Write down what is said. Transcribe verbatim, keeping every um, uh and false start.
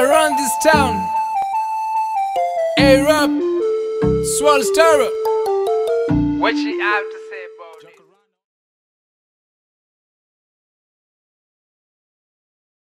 around this town. A-Rap, Swell Star. What she have to